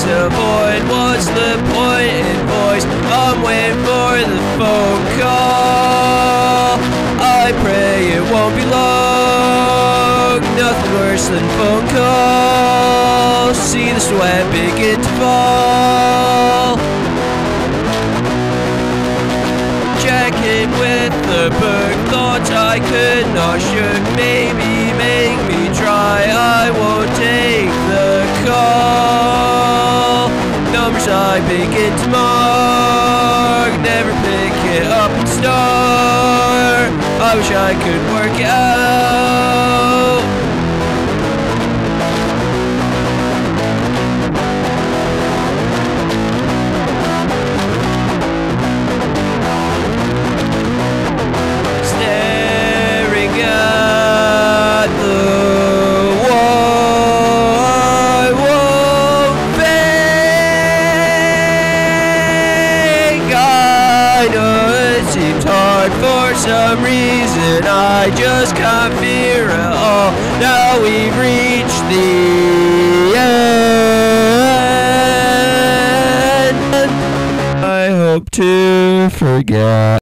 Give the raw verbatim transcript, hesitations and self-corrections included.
to avoid. What's the point in voice? I'm waiting for the phone call. I pray it won't be long. Nothing worse than phone calls. See the sweat begin to fall. Checking with the book. Thoughts I could not shook. Maybe make me try. I won't take the call. Numbers I begin to mark. Never pick it up and start. I wish I could work it out. Staring at the wall, I won't fake. I know it seems hard for some reason. I just can't fear it all. Now we've reached the end. I hope to forget.